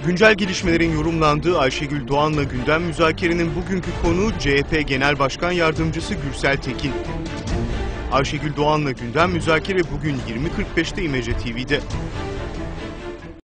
Güncel gelişmelerin yorumlandığı Ayşegül Doğan'la gündem müzakerenin bugünkü konuğu CHP Genel Başkan Yardımcısı Gürsel Tekin. Ayşegül Doğan'la gündem müzakere bugün 20.45'te İmece TV'de.